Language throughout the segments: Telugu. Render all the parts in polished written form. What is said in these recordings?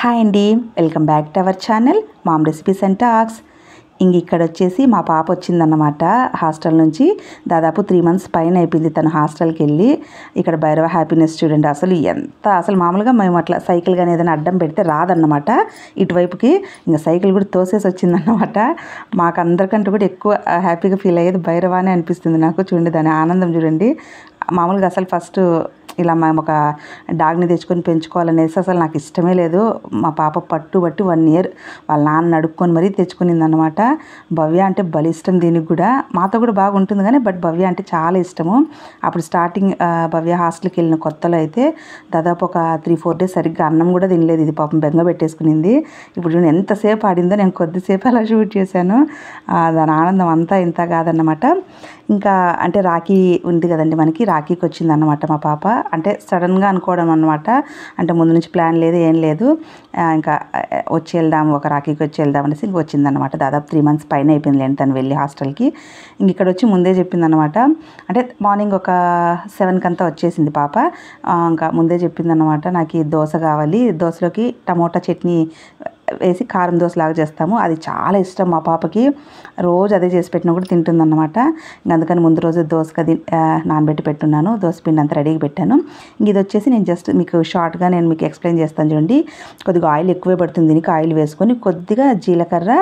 హాయ్ అండి, welcome back to our channel mom recipes and talks. ఇక్కడ వచ్చేసి మా పాప వచ్చిందన్నమాట హాస్టల్ నుంచి. దాదాపు 3 months పైన అయిపోయింది తను హాస్టల్కి వెళ్ళి. ఇక్కడ భైరవ హ్యాపీనెస్ చూడండి, అసలు మామూలుగా మేము అట్లా సైకిల్ కానీ ఏదైనా అడ్డం పెడితే రాదన్నమాట ఇటువైపుకి. ఇంకా సైకిల్ కూడా తోసేసి వచ్చిందన్నమాట. మాకు అందరికంటే కూడా ఎక్కువ హ్యాపీగా ఫీల్ అయ్యేది భైరవ అని అనిపిస్తుంది నాకు. చూడండి దాని ఆనందం చూడండి. మామూలుగా అసలు ఫస్ట్ ఇలా మేము ఒక డాగ్ని తెచ్చుకొని పెంచుకోవాలనేసి అసలు నాకు ఇష్టమే లేదు. మా పాప పట్టుబట్టి 1 year వాళ్ళ నాన్న అడుక్కొని మరీ తెచ్చుకునింది అనమాట. భవ్య అంటే భలే ఇష్టం దీనికి కూడా. మాతో కూడా బాగా ఉంటుంది కానీ బట్ భవ్య అంటే చాలా ఇష్టము. అప్పుడు స్టార్టింగ్ భవ్య హాస్టల్కి వెళ్ళిన కొత్తలో అయితే దాదాపు ఒక 3-4 days సరిగ్గా అన్నం కూడా తినలేదు. ఇది పాపం బెంగ పెట్టేసుకునింది. ఇప్పుడు నేను ఎంతసేపు ఆడిందో, నేను కొద్దిసేపు అలా షూట్ చేశాను. దాని ఆనందం అంతా ఇంత కాదన్నమాట. ఇంకా అంటే రాఖీ ఉంది కదండి మనకి, రాఖీకి వచ్చిందన్నమాట మా పాప. అంటే సడన్గా అనుకోవడం అనమాట. అంటే ముందు నుంచి ప్లాన్ లేదు, ఏం లేదు. ఇంకా వచ్చి వెళ్దాం, ఒక రాఖీకి వచ్చి వెళ్దాం అనేసి ఇంక వచ్చిందనమాట. దాదాపు 3 months పైన అయిపోయింది లేండి తను వెళ్ళి హాస్టల్కి. ఇక్కడ వచ్చి ముందే చెప్పిందనమాట. అంటే మార్నింగ్ ఒక 7 కంతా వచ్చేసింది పాప. ఇంకా ముందే చెప్పిందనమాట, నాకు ఈ దోశ కావాలి, దోశలోకి టమోటా చట్నీ వేసి కారం దోశలాగా చేస్తాము, అది చాలా ఇష్టం మా పాపకి. రోజు అదే చేసి పెట్టినా కూడా తింటుందన్నమాట. అందుకని ముందు రోజు దోశకి నానబెట్టి పెట్టున్నాను. దోశ పిండి అంతా రెడీగా పెట్టాను. ఇది వచ్చేసి నేను జస్ట్ మీకు షార్ట్గా నేను మీకు ఎక్స్ప్లెయిన్ చేస్తాను చూడండి. కొద్దిగా ఆయిల్ ఎక్కువే పడుతుంది దీనికి. ఆయిల్ వేసుకొని కొద్దిగా జీలకర్ర,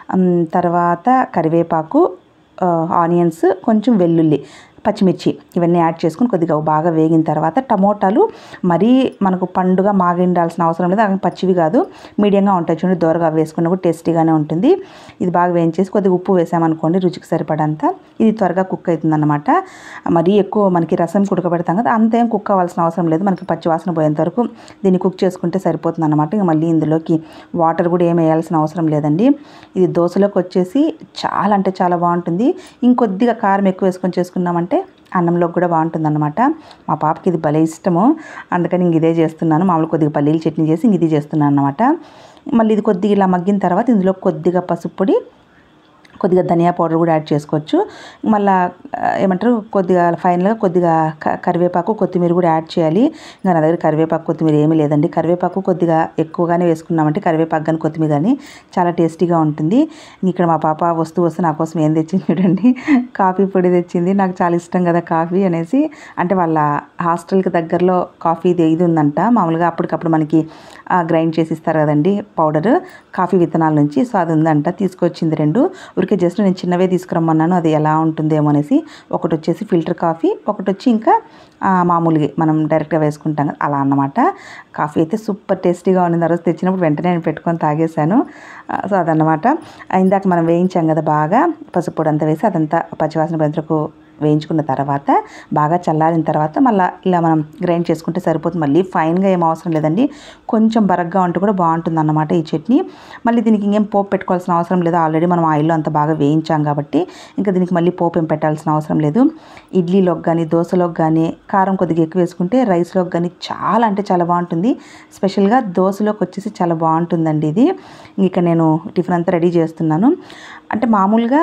తర్వాత కరివేపాకు, ఆనియన్స్, కొంచెం వెల్లుల్లి, పచ్చిమిర్చి ఇవన్నీ యాడ్ చేసుకుని కొద్దిగా బాగా వేగిన తర్వాత టమోటాలు మరీ మనకు పండుగ మాగిండాల్సిన అవసరం లేదు, అవి పచ్చివి కాదు, మీడియంగా ఉంటాయి చూడండి. దోరగా వేసుకున్న కూడా టేస్టీగానే ఉంటుంది. ఇది బాగా వేయించేసి కొద్దిగా ఉప్పు వేసామనుకోండి రుచికి సరిపడంత, ఇది త్వరగా కుక్ అవుతుందన్నమాట. మరీ ఎక్కువ మనకి రసం ఉడకబెడతాం కదా, అంతేం కుక్ అవ్వాల్సిన అవసరం లేదు. మనకి పచ్చి వాసన పోయేంత వరకు దీన్ని కుక్ చేసుకుంటే సరిపోతుంది అన్నమాట. ఇంకా మళ్ళీ ఇందులోకి వాటర్ కూడా ఏమి వేయాల్సిన అవసరం లేదండి. ఇది దోశలోకి వచ్చేసి చాలా అంటే చాలా బాగుంటుంది. ఇంకొద్దిగా కారం ఎక్కువ వేసుకొని చేసుకున్నామంటే అన్నంలోకి కూడా బాగుంటుంది అన్నమాట. మా పాపకి ఇది భలే ఇష్టము, అందుకని ఇంక ఇదే చేస్తున్నాను. మామూలు కొద్దిగా పల్లీలు చట్నీ చేసి ఇంక ఇది చేస్తున్నాను అన్నమాట. మళ్ళీ ఇది కొద్దిగా ఇలా మగ్గిన తర్వాత ఇందులో కొద్దిగా పసుపు పొడి, కొద్దిగా ధనియా పౌడర్ కూడా యాడ్ చేసుకోవచ్చు. మళ్ళీ ఏమంటారు, కొద్దిగా ఫైనల్గా కొద్దిగా కరివేపాకు, కొత్తిమీర కూడా యాడ్ చేయాలి. ఇంకా నా దగ్గర కరివేపాకు కొత్తిమీర ఏమీ లేదండి. కరివేపాకు కొద్దిగా ఎక్కువగానే వేసుకున్నామంటే కరివేపాకు కానీ కొత్తిమీర కానీ చాలా టేస్టీగా ఉంటుంది. ఇక్కడ మా పాప వస్తూ నా కోసం ఏం తెచ్చింది చూడండి, కాఫీ పొడి తెచ్చింది. నాకు చాలా ఇష్టం కదా కాఫీ అనేసి. అంటే వాళ్ళ హాస్టల్కి దగ్గరలో కాఫీ ఇది ఉందంట. మామూలుగా అప్పటికప్పుడు మనకి గ్రైండ్ చేసి ఇస్తారు కదండి పౌడర్, కాఫీ విత్తనాల నుంచి. సో అది ఉందంట, తీసుకొచ్చింది 2. ఊరికే జస్ట్ నేను చిన్నవే తీసుకురమ్మన్నాను, అది ఎలా ఉంటుందేమో అనేసి. ఒకటి వచ్చేసి ఫిల్టర్ కాఫీ, ఒకటి వచ్చి ఇంకా మామూలుగా మనం డైరెక్ట్గా వేసుకుంటాం కదా అలా అన్నమాట. కాఫీ అయితే సూపర్ టేస్టీగా ఉంది. ఆ రోజు తెచ్చినప్పుడు వెంటనే నేను పెట్టుకొని తాగేశాను. సో అదన్నమాట. ఇందాక మనం వేయించాం కదా బాగా, పసుపు పొడి అంతా వేసి అదంతా పచ్చివాసన బంతకు వేయించుకున్న తర్వాత బాగా చల్లారిన తర్వాత మళ్ళీ ఇలా మనం గ్రైండ్ చేసుకుంటే సరిపోతుంది. మళ్ళీ ఫైన్గా ఏం అవసరం లేదండి, కొంచెం బరగ్గా ఉంటే కూడా బాగుంటుంది అన్నమాట ఈ చట్నీ. మళ్ళీ దీనికి ఇంకేం పోపు పెట్టుకోవాల్సిన అవసరం లేదు, ఆల్రెడీ మనం ఆయిల్లో అంత బాగా వేయించాం కాబట్టి ఇంకా దీనికి మళ్ళీ పోపు ఏం పెట్టాల్సిన అవసరం లేదు. ఇడ్లీలోకి కానీ దోశలోకి కానీ కారం కొద్దిగా ఎక్కువ వేసుకుంటే రైస్లోకి కానీ చాలా అంటే చాలా బాగుంటుంది. స్పెషల్గా దోశలోకి వచ్చేసి చాలా బాగుంటుందండి ఇది. ఇక నేను టిఫిన్ అంతా రెడీ చేస్తున్నాను. అంటే మామూలుగా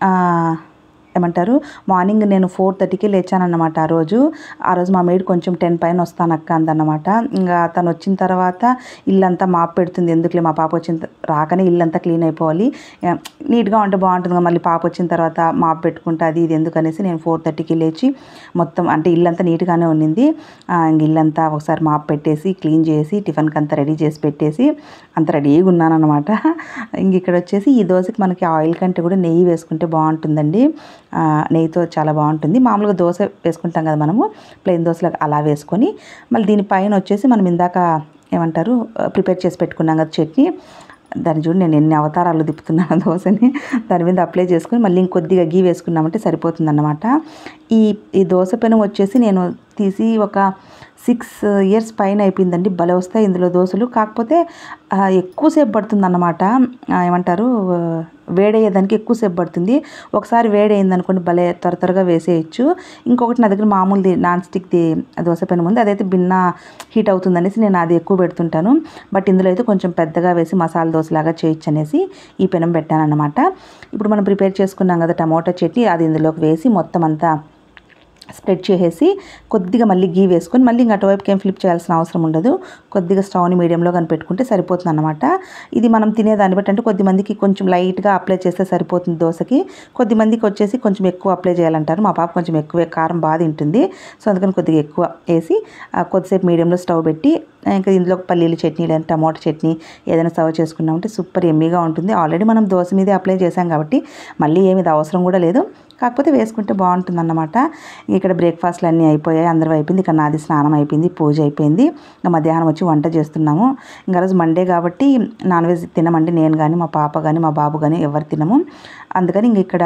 ఏమంటారు, మార్నింగ్ నేను 4:30కి లేచానన్నమాట. ఆ రోజు మా మేడ్ కొంచెం 10 పైన వస్తానక్క అందన్నమాట. ఇంకా తను వచ్చిన తర్వాత ఇల్లంతా మాప్ పెడుతుంది. ఎందుకులే, మా పాప రాకనే ఇల్లంతా క్లీన్ అయిపోవాలి, నీట్గా ఉంటే బాగుంటుంది. మళ్ళీ పాప వచ్చిన తర్వాత మాప్ పెట్టుకుంటా, అది ఇది ఎందుకనేసి నేను 4:30కి లేచి మొత్తం అంటే ఇల్లంతా నీట్గానే ఉన్నింది. ఇంక ఇల్లంతా ఒకసారి మాప్ పెట్టేసి క్లీన్ చేసి టిఫిన్కి అంతా రెడీ చేసి పెట్టేసి అంత రెడీగా ఉన్నానన్నమాట. ఇంక ఇక్కడ వచ్చేసి ఈ దోశకి మనకి ఆయిల్ కంటే కూడా నెయ్యి వేసుకుంటే బాగుంటుందండి. నెయ్యితో చాలా బాగుంటుంది. మామూలుగా దోశ వేసుకుంటాం కదా మనము ప్లెయిన్ దోశలకు, అలా వేసుకొని మళ్ళీ దీనిపైన వచ్చేసి మనం ఇందాక ఏమంటారు ప్రిపేర్ చేసి పెట్టుకున్నాం కదా చట్నీ, దాన్ని చూడు నేను ఎన్ని అవతారాలు తిప్పుతున్నాను దోశని. దాని మీద అప్లై చేసుకుని మళ్ళీ ఇంకొద్దిగా గీ వేసుకున్నామంటే సరిపోతుంది అన్నమాట. ఈ దోశ పెనం వచ్చేసి నేను తీసి ఒక 6 years పైన అయిపోయిందండి. భలే వస్తాయి ఇందులో దోశలు. కాకపోతే ఎక్కువసేపు పడుతుంది అన్నమాట. ఏమంటారు, వేడయ్యేదానికి ఎక్కువసేపు పడుతుంది. ఒకసారి వేడైంది అనుకోండి భలే త్వరగా వేసేయచ్చు. ఇంకొకటి నా దగ్గర మామూలుది నాన్ స్టిక్ది దోశ పెనం ఉంది, అదైతే భిన్న హీట్ అవుతుందనేసి నేను అది ఎక్కువ పెడుతుంటాను. బట్ ఇందులో అయితే కొంచెం పెద్దగా వేసి మసాలా దోశలాగా చేయొచ్చు అనేసి ఈ పెనం పెట్టాను అన్నమాట. ఇప్పుడు మనం ప్రిపేర్ చేసుకున్నాం కదా టమోటా చట్నీ, అది ఇందులోకి వేసి మొత్తం అంతా స్ప్రెడ్ చేసేసి కొద్దిగా మళ్ళీ గీ వేసుకొని మళ్ళీ ఇంకా అటువైపుకి ఏం ఫ్లిప్ చేయాల్సిన అవసరం ఉండదు. కొద్దిగా స్టవ్ని మీడియంలో కానీ పెట్టుకుంటే సరిపోతుంది అన్నమాట. ఇది మనం తినేదాన్ని బట్టి, అంటే కొద్దిమందికి కొంచెం లైట్గా అప్లై చేస్తే సరిపోతుంది దోశకి, కొద్దిమందికి వచ్చేసి కొంచెం ఎక్కువ అప్లై చేయాలంటారు. మా పాప కొంచెం ఎక్కువ కారం బాగా తింటుంది, సో అందుకని కొద్దిగా ఎక్కువ వేసి కొద్దిసేపు మీడియంలో స్టవ్ పెట్టి ఇంకా ఇందులో పల్లీల చట్నీ లేదా టమాటో చట్నీ ఏదైనా సర్వ్ చేసుకున్నామంటే సూపర్ ఎమ్మీగా ఉంటుంది. ఆల్రెడీ మనం దోశ మీదే అప్లై చేసాం కాబట్టి మళ్ళీ ఏమి ఇది అవసరం కూడా లేదు, కాకపోతే వేసుకుంటే బాగుంటుంది అన్నమాట. ఇక్కడ బ్రేక్ఫాస్ట్లు అన్నీ అయిపోయాయి, అందరూ అయిపోయింది. ఇక్కడ నాది స్నానం అయిపోయింది, పూజ అయిపోయింది. ఇంకా మధ్యాహ్నం వచ్చి వంట చేస్తున్నాము. ఇంకా రోజు మండే కాబట్టి నాన్ వెజ్ తినమండి, నేను కానీ మా పాప కానీ మా బాబు కానీ ఎవరు తినము. అందుకని ఇంక ఇక్కడ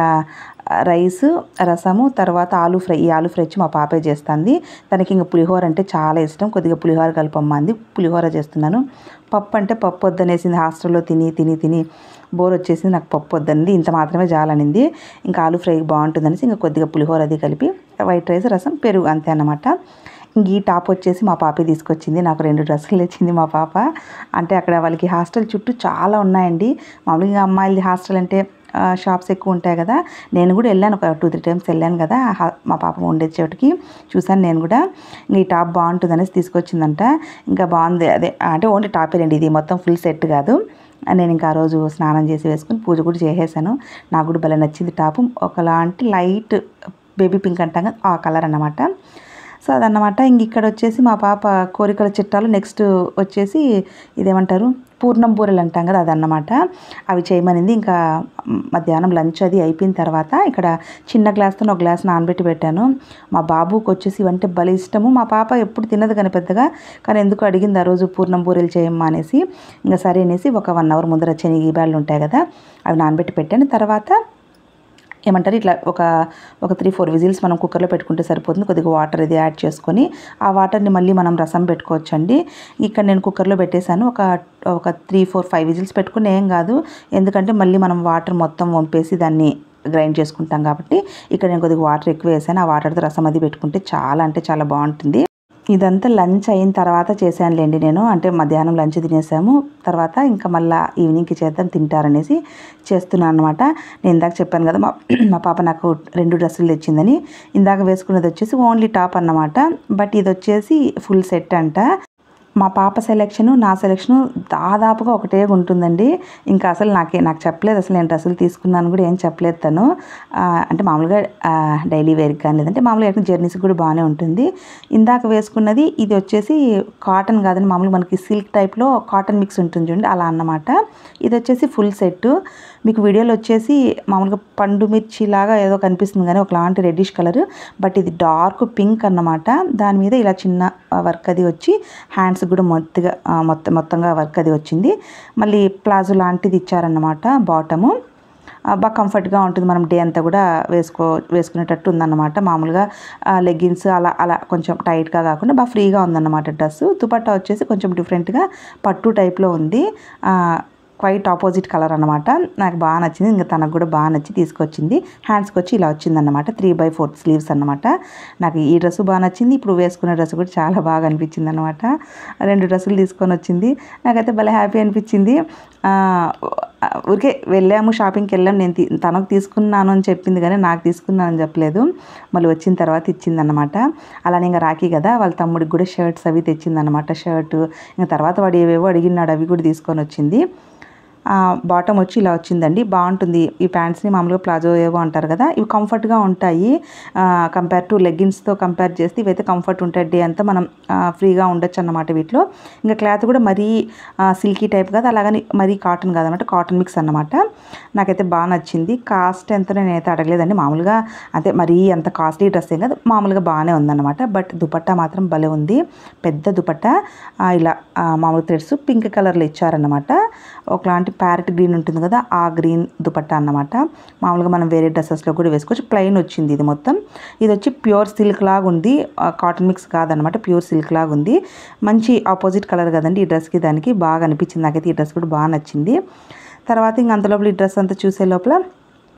రైసు, రసము, తర్వాత ఆలూ ఫ్రై. ఈ ఆలూ ఫ్రై వచ్చి మా పాపే చేస్తుంది. తనకి ఇంక పులిహోర అంటే చాలా ఇష్టం, కొద్దిగా పులిహోర కలపమ్మ అంది, పులిహోర చేస్తున్నాను. పప్పు అంటే పప్పు వద్దనేసింది, హాస్టల్లో తిని తిని తిని బోర్ వచ్చేసింది, నాకు పప్పు వద్దనింది, ఇంత మాత్రమే చాలనింది. ఇంకా ఆలూ ఫ్రై బాగుంటుందనేసి ఇంకా కొద్దిగా పులిహోర అది కలిపి వైట్ రైస్, రసం, పెరుగు అంతే అన్నమాట. ఇంక ఈ టాప్ వచ్చేసి మా పాపే తీసుకొచ్చింది, నాకు 2 డ్రెస్సులు తెచ్చింది మా పాప. అంటే అక్కడ వాళ్ళకి హాస్టల్ చుట్టూ చాలా ఉన్నాయండి. మామూలుగా అమ్మాయిలది హాస్టల్ అంటే షాప్స్ ఎక్కువ ఉంటాయి కదా, నేను కూడా వెళ్ళాను, ఒక 2-3 టైమ్స్ వెళ్ళాను కదా మా పాప ఉండే చోటుకి, చూశాను నేను కూడా. ఈ టాప్ బాగుంటుంది అనేసి తీసుకొచ్చిందంట. ఇంకా బాగుంది, అదే అంటే ఓన్లీ టాపే రండి, ఇది మొత్తం ఫుల్ సెట్ కాదు. నేను ఇంకా ఆ రోజు స్నానం చేసి వేసుకుని పూజ కూడా చేసేసాను. నాకు కూడా భలే నచ్చింది టాపు, ఒకలాంటి లైట్ బేబీ పింక్ అంటాం కదా ఆ కలర్ అన్నమాట. సో అదన్నమాట. ఇంక ఇక్కడ వచ్చేసి మా పాప కోరికల చిట్టాలు, నెక్స్ట్ వచ్చేసి ఇదేమంటారు పూర్ణం బూరెలు అంటాం కదా అదన్నమాట, అవి చేయమనింది. ఇంకా మధ్యాహ్నం లంచ్ అది అయిపోయిన తర్వాత ఇక్కడ చిన్న గ్లాస్తో ఒక గ్లాస్ నానబెట్టి పెట్టాను. మా బాబుకి వచ్చేసి ఇవంటే భలే ఇష్టము. మా పాప ఎప్పుడు తినదు కానీ పెద్దగా, కానీ ఎందుకు అడిగింది ఆ రోజు పూర్ణం బూరెలు చేయమ్మా అనేసి. ఇంకా సరే అనేసి ఒక 1 అవర్ ముందర శనగ బ్యాళ్ళు ఉంటాయి కదా అవి నానబెట్టి పెట్టాను. తర్వాత ఏమంటారు ఇట్లా ఒక 3-4 విజిల్స్ మనం కుక్కర్లో పెట్టుకుంటే సరిపోతుంది. కొద్దిగా వాటర్ ఇది యాడ్ చేసుకొని ఆ వాటర్ని మళ్ళీ మనం రసం పెట్టుకోవచ్చండి. ఇక్కడ నేను కుక్కర్లో పెట్టేశాను, ఒక 3-4-5 విజిల్స్ పెట్టుకుని ఏం కాదు, ఎందుకంటే మళ్ళీ మనం వాటర్ మొత్తం వంపేసి దాన్ని గ్రైండ్ చేసుకుంటాం కాబట్టి. ఇక్కడ నేను కొద్దిగా వాటర్ ఎక్కువ వేసాను, ఆ వాటర్తో రసం అది పెట్టుకుంటే చాలా అంటే చాలా బాగుంటుంది. ఇదంతా లంచ్ అయిన తర్వాత చేశానులేండి నేను, అంటే మధ్యాహ్నం లంచ్ తినేసాము, తర్వాత ఇంకా మళ్ళీ ఈవినింగ్కి చేద్దాం తింటారనేసి చేస్తున్నాను అనమాట. నేను ఇందాక చెప్పాను కదా మా పాప నాకు 2 డ్రెస్సులు తెచ్చిందని. ఇందాక వేసుకున్నది వచ్చేసి ఓన్లీ టాప్ అన్నమాట, బట్ ఇది వచ్చేసి ఫుల్ సెట్ అంట. మా పాప సెలెక్షను నా సెలెక్షను దాదాపుగా ఒకటే ఉంటుందండి. ఇంకా అసలు నాకు చెప్పలేదు, అసలు నేను డ్రెస్సులు తీసుకున్నాను కూడా ఏం చెప్పలేదు తను. అంటే మామూలుగా డైలీ వేర్కి కానీ లేదంటే మామూలుగా జర్నీస్కి కూడా బాగానే ఉంటుంది. ఇందాక వేసుకున్నది ఇది వచ్చేసి కాటన్ కాదని, మామూలుగా మనకి సిల్క్ టైప్లో కాటన్ మిక్స్ ఉంటుంది చూడండి అలా అన్నమాట. ఇది వచ్చేసి ఫుల్ సెట్. మీకు వీడియోలో వచ్చేసి మామూలుగా పండు మిర్చి లాగా ఏదో కనిపిస్తుంది కానీ ఒకలాంటి రెడ్డిష్ కలర్, బట్ ఇది డార్క్ పింక్ అన్నమాట. దాని మీద ఇలా చిన్న వర్క్ అది వచ్చి హ్యాండ్స్ కూడా మొత్తంగా వర్క్ అది వచ్చింది. మళ్ళీ ప్లాజో లాంటిది ఇచ్చారన్నమాట బాటము. బాగా కంఫర్ట్గా ఉంటుంది, మనం డే అంతా కూడా వేసుకునేటట్టు ఉందన్నమాట. మామూలుగా లెగ్గిన్స్ అలా కొంచెం టైట్గా కాకుండా బాగా ఫ్రీగా ఉందన్నమాట డ్రెస్. దుపట్టా వచ్చేసి కొంచెం డిఫరెంట్గా పట్టు టైప్లో ఉంది, క్వైట్ ఆపోజిట్ కలర్ అనమాట. నాకు బాగా నచ్చింది, ఇంకా తనకు కూడా బాగా నచ్చి తీసుకొచ్చింది. హ్యాండ్స్కి వచ్చి ఇలా వచ్చిందన్నమాట, 3/4 స్లీవ్స్ అన్నమాట. నాకు ఈ డ్రెస్ బాగా నచ్చింది, ఇప్పుడు వేసుకునే డ్రెస్ కూడా చాలా బాగా అనిపించింది అనమాట. 2 డ్రెస్సులు తీసుకొని వచ్చింది, నాకైతే భలే హ్యాపీ అనిపించింది. ఊరికే వెళ్ళాము, షాపింగ్కి వెళ్ళాము, నేను తనకు తీసుకున్నాను అని చెప్పింది కానీ నాకు తీసుకున్నానని చెప్పలేదు. మళ్ళీ వచ్చిన తర్వాత ఇచ్చిందనమాట. అలానే ఇంకా రాఖీ కదా, వాళ్ళ తమ్ముడికి కూడా షర్ట్స్ అవి తెచ్చిందనమాట. షర్టు ఇంకా తర్వాత వాడు ఏవేవో అడిగినాడు, అవి కూడా తీసుకొని వచ్చింది. బాటమ్ వచ్చి ఇలా వచ్చిందండి, బాగుంటుంది. ఈ ప్యాంట్స్ని మామూలుగా ప్లాజో ఏవో అంటారు కదా, ఇవి కంఫర్ట్గా ఉంటాయి కంపేర్ టు లెగ్గిన్స్తో కంపేర్ చేస్తే ఇవైతే కంఫర్ట్ ఉంటాయి. డే అంతా మనం ఫ్రీగా ఉండొచ్చు అన్నమాట వీటిలో. ఇంకా క్లాత్ కూడా మరీ సిల్కీ టైప్ కాదు, అలాగని మరీ కాటన్ కాదనమాట, కాటన్ మిక్స్ అన్నమాట. నాకైతే బాగా నచ్చింది. కాస్ట్ ఎంతనే నేనైతే అడగలేదండి, మామూలుగా అదే మరీ అంత కాస్ట్లీ డ్రెస్ ఏం కాదు, మామూలుగా బాగానే ఉందన్నమాట. బట్ దుపట్టా మాత్రం భలే ఉంది, పెద్ద దుపట్టా. ఇలా మామూలు థ్రెడ్స్ పింక్ కలర్లో ఇచ్చారన్నమాట. ఒకలాంటి ప్యారెట్ గ్రీన్ ఉంటుంది కదా ఆ గ్రీన్ దుపట్టా అన్నమాట. మామూలుగా మనం వేరే డ్రెస్సెస్లో కూడా వేసుకోవచ్చు. ప్లెయిన్ వచ్చింది ఇది మొత్తం. ఇది వచ్చి ప్యూర్ సిల్క్ లాగా ఉంది, కాటన్ మిక్స్ కాదనమాట, ప్యూర్ సిల్క్ లాగా ఉంది. మంచి ఆపోజిట్ కలర్ కదండి ఈ డ్రెస్కి, దానికి బాగా అనిపించింది. నాకైతే ఈ డ్రెస్ కూడా బాగా నచ్చింది. తర్వాత ఇంక అంతలోపల ఈ డ్రెస్ అంతా చూసే లోపల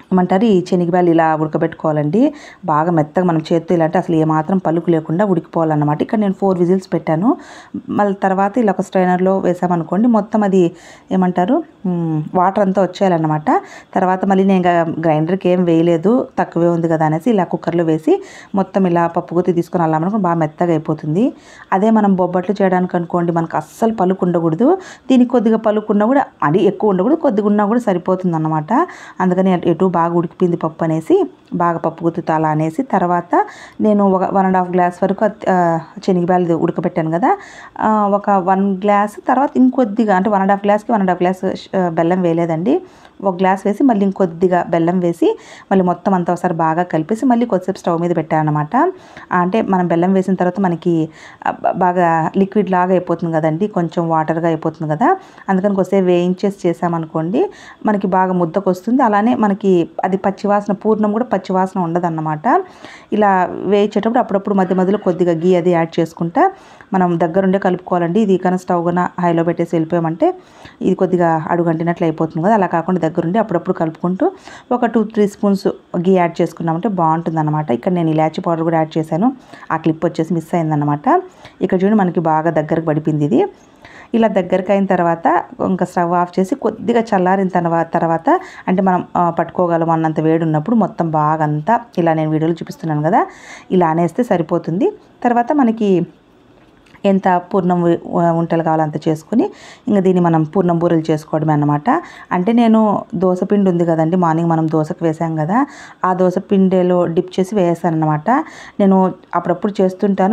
ఏమంటారు ఈ శనగబ్యాలు ఇలా ఉడకబెట్టుకోవాలండి. బాగా మెత్తగా మనం చేత్తో ఇలా అంటే అసలు ఏమాత్రం పలుకు లేకుండా ఉడికిపోవాలన్నమాట. ఇక్కడ నేను 4 విజిల్స్ పెట్టాను. మళ్ళీ తర్వాత ఇలా ఒక స్ట్రైనర్లో వేసామనుకోండి మొత్తం అది ఏమంటారు వాటర్ అంతా వచ్చేయాలన్నమాట. తర్వాత మళ్ళీ నేను గ్రైండర్కి ఏం వేయలేదు, తక్కువే ఉంది కదా అనేసి ఇలా కుక్కర్లో వేసి మొత్తం ఇలా పప్పు గుత్తి తీసుకొని అల్లామనుకోండి బాగా మెత్తగా అయిపోతుంది. అదే మనం బొబ్బట్లు చేయడానికి అనుకోండి మనకు అస్సలు పలుకు ఉండకూడదు. దీనికి కొద్దిగా పలుకు ఉన్నా కూడా అది ఎక్కువ ఉండకూడదు, కొద్దిగా ఉన్నా కూడా సరిపోతుంది అన్నమాట. అందుకని ఎటు బాగా ఉడికిపోయింది పప్పు అనేసి బాగా పప్పు గుత్తితో అలా అనేసి తర్వాత నేను ఒక 1.5 గ్లాస్ వరకు శనగబ్యాలు ఉడకబెట్టాను కదా, ఒక 1 గ్లాస్ తర్వాత ఇంకొద్దిగా అంటే 1.5 గ్లాస్కి 1.5 గ్లాస్ బెల్లం వేయలేదండి. 1 గ్లాస్ వేసి మళ్ళీ ఇంకొద్దిగా బెల్లం వేసి మళ్ళీ మొత్తం అంతా ఒకసారి బాగా కలిపేసి మళ్ళీ కొద్దిసేపు స్టవ్ మీద పెట్టాను అనమాట. అంటే మనం బెల్లం వేసిన తర్వాత మనకి బాగా లిక్విడ్ లాగా అయిపోతుంది కదండి, కొంచెం వాటర్గా అయిపోతుంది కదా, అందుకని కొద్దిసేపు వేయించేసి చేసామనుకోండి మనకి బాగా ముద్దకు వస్తుంది. అలానే మనకి అది పచ్చివాసన పూర్ణం కూడా పచ్చివాసన ఉండదన్నమాట. ఇలా వేయించేటప్పుడు అప్పుడప్పుడు మధ్య మధ్యలో కొద్దిగా గీ అది యాడ్ చేసుకుంటా మనం దగ్గరుండే కలుపుకోవాలండి. ఇది కానీ స్టవ్ కన్నా హైలో పెట్టేసి వెళ్ళిపోయామంటే ఇది కొద్దిగా అడుగంటినట్లు అయిపోతుంది కదా, అలా కాకుండా దగ్గరుండి అప్పుడప్పుడు కలుపుకుంటూ ఒక 2-3 స్పూన్స్ గీ యాడ్ చేసుకున్నామంటే బాగుంటుంది అనమాట. ఇక్కడ నేను ఇలాచీ పౌడర్ కూడా యాడ్ చేశాను, ఆ క్లిప్ వచ్చేసి మిస్ అయిందన్నమాట. ఇక్కడ చూడండి మనకి బాగా దగ్గరకు పడిపోయింది ఇది. ఇలా దగ్గరికి అయిన తర్వాత ఇంకా స్టవ్ ఆఫ్ చేసి కొద్దిగా చల్లారిన తర్వాత అంటే మనం పట్టుకోగలం అన్నంత వేడి ఉన్నప్పుడు మొత్తం బాగా అంతా ఇలా నేను వీడియోలో చూపిస్తున్నాను కదా ఇలా అనేస్తే సరిపోతుంది. తర్వాత మనకి ఎంత పూర్ణం వంటలు కావాలో అంత చేసుకుని ఇంకా దీన్ని మనం పూర్ణం బూరెలు చేసుకోవడమే అన్నమాట. అంటే నేను దోసపిండి ఉంది కదండి, మార్నింగ్ మనం దోశకు వేసాం కదా, ఆ దోసపిండిలో డిప్ చేసి వేసాను అనమాట. నేను అప్పుడప్పుడు చేస్తుంటాను.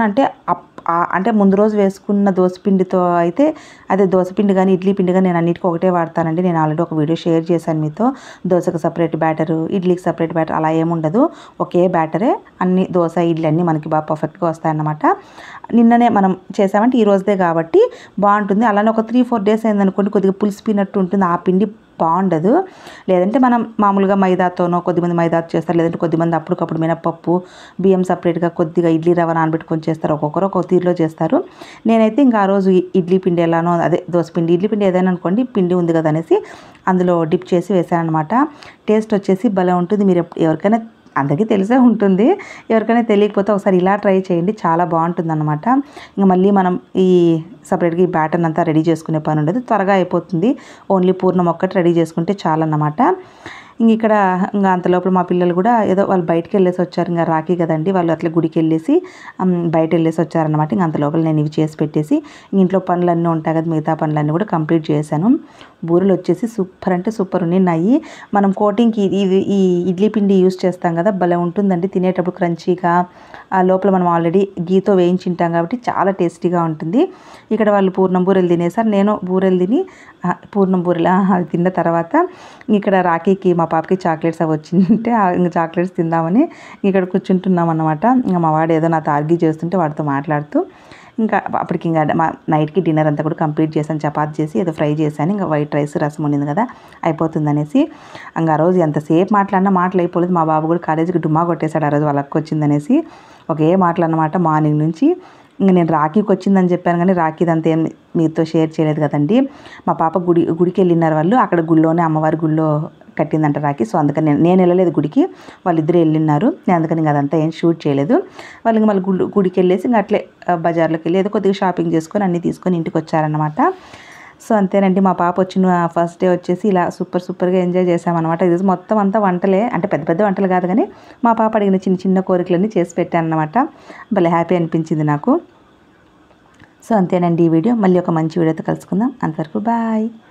అంటే ముందు రోజు వేసుకున్న దోసపిండితో అయితే అదే దోసపిండి కానీ ఇడ్లీ పిండి కానీ నేను అన్నిటికీ ఒకటే వాడతానండి. నేను ఆల్రెడీ ఒక వీడియో షేర్ చేశాను మీతో. దోశకు సపరేట్ బ్యాటరు, ఇడ్లీకి సపరేట్ బ్యాటర్ అలా ఏముండదు, ఒకే బ్యాటరే అన్ని దోశ ఇడ్లీ అన్నీ మనకి బాగా పర్ఫెక్ట్గా వస్తాయన్నమాట. నిన్ననే మనం చేసామంటే ఈ రోజుదే కాబట్టి బాగుంటుంది. అలానే ఒక 3-4 డేస్ అయిందనుకోండి కొద్దిగా పులిసిపోయినట్టు ఉంటుంది, ఆ పిండి బాగుండదు. లేదంటే మనం మామూలుగా మైదాతోనో కొద్దిమంది మైదాతో చేస్తారు, లేదంటే కొద్దిమంది అప్పటికప్పుడు మినపప్పు బియ్యం సపరేట్గా కొద్దిగా ఇడ్లీ రవ్వ నానబెట్టుకొని చేస్తారు, ఒక్కొక్కరు ఒక్కొక్క తీరులో చేస్తారు. నేనైతే ఇంకా ఆ రోజు ఇడ్లీ పిండి ఎలానో అదే దోసపిండి ఇడ్లీ పిండి ఏదైనా అనుకోండి పిండి ఉంది కదా అనేసి అందులో డిప్ చేసి వేసాను అనమాట. టేస్ట్ వచ్చేసి భలే ఉంటుంది. మీరు ఎవరికైనా అందరికీ తెలిసే ఉంటుంది, ఎవరికైనా తెలియకపోతే ఒకసారి ఇలా ట్రై చేయండి, చాలా బాగుంటుంది అనమాట. ఇంకా మళ్ళీ మనం ఈ సపరేట్గా ఈ బ్యాటర్ అంతా రెడీ చేసుకునే పని ఉండదు, త్వరగా అయిపోతుంది. ఓన్లీ పూర్ణం ఒక్కటి రెడీ చేసుకుంటే చాలన్నమాట. ఇంక ఇక్కడ ఇంకా అంతలోపల మా పిల్లలు కూడా ఏదో వాళ్ళు బయటికి వెళ్ళేసి వచ్చారు, ఇంకా రాఖీ కదండి, వాళ్ళు అట్లా గుడికి వెళ్ళేసి బయట వెళ్ళేసి వచ్చారనమాట. ఇంక అంతలోపల నేను ఇవి చేసి పెట్టేసి ఇంట్లో పనులన్నీ ఉంటాయి కదా, మిగతా పనులన్నీ కూడా కంప్లీట్ చేశాను. బూరెలు వచ్చేసి సూపర్ అంటే సూపర్ ఉన్నాయి. మనం కోటింగ్కి ఈ ఇడ్లీ పిండి యూస్ చేస్తాం కదా, భలే ఉంటుందండి తినేటప్పుడు క్రంచీగా. ఆ లోపల మనం ఆల్రెడీ గీతో వేయించింటాం కాబట్టి చాలా టేస్టీగా ఉంటుంది. ఇక్కడ వాళ్ళు పూర్ణం బూరెలు తినేసారు, నేను బూరెలు తిని పూర్ణం బూరెలు అవి తిన్న తర్వాత ఇక్కడ రాఖీకి మా పాపకి చాక్లెట్స్ అవి వచ్చింటే ఇంకా చాక్లెట్స్ తిందామని ఇక్కడ కూర్చుంటున్నాం అన్నమాట. ఇంకా మా వాడు ఏదో నాతో ఆర్గ్యూ చేస్తుంటే వాడితో మాట్లాడుతూ ఇంకా అప్పటికి ఇంకా మా నైట్కి డిన్నర్ అంతా కూడా కంప్లీట్ చేశాను. చపాతి చేసి ఏదో ఫ్రై చేశాను, ఇంకా వైట్ రైస్ రసం ఉండింది కదా అయిపోతుంది అనేసి. ఇంకా ఆ రోజు ఎంతసేపు మాట్లాడినా మాటలు అయిపోలేదు. మా బాబు కూడా కాలేజీకి డుమ్మా కొట్టేశాడు ఆ రోజు వాళ్ళకి వచ్చిందనేసి. ఒకే మాటలు అన్నమాట మార్నింగ్ నుంచి. ఇంకా నేను రాఖీకి వచ్చిందని చెప్పాను కానీ రాఖీదంతా ఏం మీతో షేర్ చేయలేదు కదండి. మా పాప గుడికి వెళ్ళినారు వాళ్ళు, అక్కడ గుళ్ళోనే అమ్మవారి గుళ్ళో కట్టిందంట రాఖీ. సో అందుకని నేను వెళ్ళలేదు గుడికి, వాళ్ళిద్దరూ వెళ్ళినారు. నేను అందుకని ఇంకా అదంతా ఏం షూట్ చేయలేదు. వాళ్ళు ఇంకా మళ్ళీ గుడికి వెళ్ళేసి ఇంకా అట్లే బజార్లోకి వెళ్ళి ఏదో కొద్దిగా షాపింగ్ చేసుకొని అన్నీ తీసుకొని ఇంటికి వచ్చారనమాట. సో అంతేనండి, మా పాప వచ్చిన ఫస్ట్ డే వచ్చేసి ఇలా సూపర్గా ఎంజాయ్ చేసామన్నమాట. ఇది మొత్తం అంతా వంటలే, అంటే పెద్ద పెద్ద వంటలు కాదు కానీ మా పాప అడిగిన చిన్న చిన్న కోరికలన్నీ చేసి పెట్టాను అన్నమాట. భలే హ్యాపీ అనిపించింది నాకు. సో అంతేనండి ఈ వీడియో. మళ్ళీ ఒక మంచి వీడియోతో కలుసుకుందాం. అంతవరకు బాయ్.